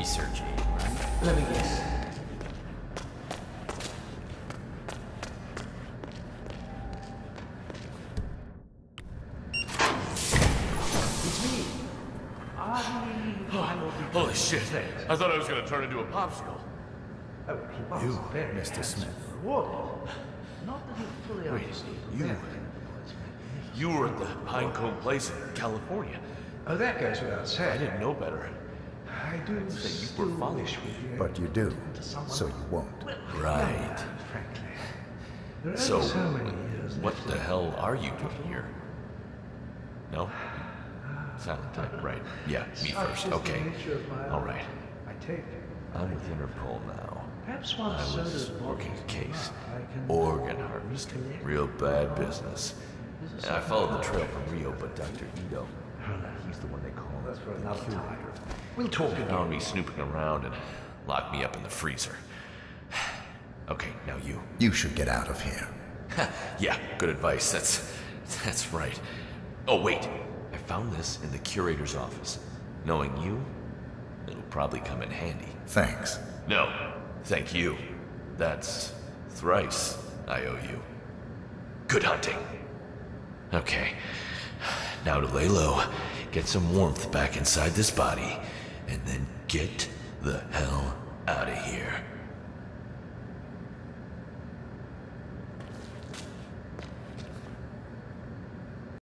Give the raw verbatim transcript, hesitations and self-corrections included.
research aid, right? Let me guess. It's me. Holy shit. I thought I was gonna turn into a popsicle. You, Mister Smith. Not that he fully Wait, understood. you... You were at the Pinecone Place in California. Oh, that goes without I saying. didn't know better. I do you still were following wish me. we had But you do, so you won't. Right. frankly. There are So, only so many years what left. the hell are you doing here? No? Silent type, right. Yeah, me Such first. is the Okay. nature of my All art. right. I take I'm with Interpol now. perhaps I once was soda's working a bottles case. come up, I can- Organ harvesting. Real bad business. And I followed the trail from Rio, but Doctor Ito, he's the one they call That's for the another curator. time. We'll talk He again. found me snooping around and locked me up in the freezer. Okay, now you. You should get out of here. Yeah, good advice. That's that's right. Oh wait, I found this in the curator's office. Knowing you, it'll probably come in handy. Thanks. No, thank you. That's thrice I owe you. Good hunting. Okay, now to lay low, get some warmth back inside this body, and then get the hell out of here.